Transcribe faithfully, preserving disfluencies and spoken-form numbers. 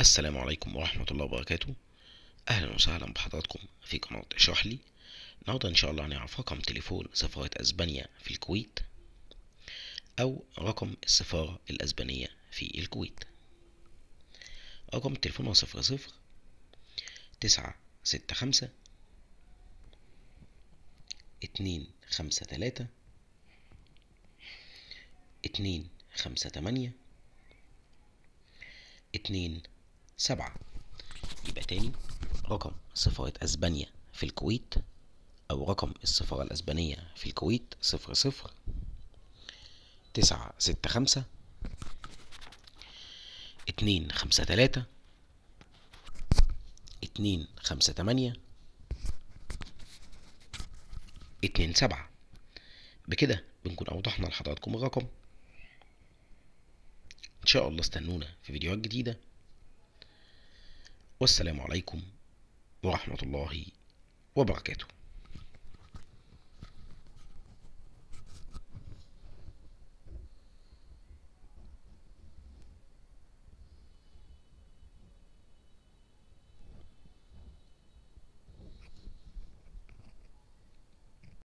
السلام عليكم ورحمة الله وبركاته. أهلا وسهلا بحضراتكم في قناة اشرح لي. النهاردة إن شاء الله هنعرف رقم تليفون سفارة أسبانيا في الكويت أو رقم السفارة الأسبانية في الكويت. رقم التليفون هو صفر صفر تسعة ستة خمسة اتنين خمسة تلاتة اتنين خمسة تمانية اتنين سبعة. يبقى تاني، رقم سفارة أسبانيا في الكويت أو رقم السفارة الأسبانية في الكويت صفر صفر تسعة ستة خمسة اتنين خمسة تلاتة اتنين خمسة تمانية اتنين سبعة. بكده بنكون أوضحنا لحضراتكم الرقم. إن شاء الله استنونا في فيديوهات جديدة، والسلام عليكم ورحمة الله وبركاته.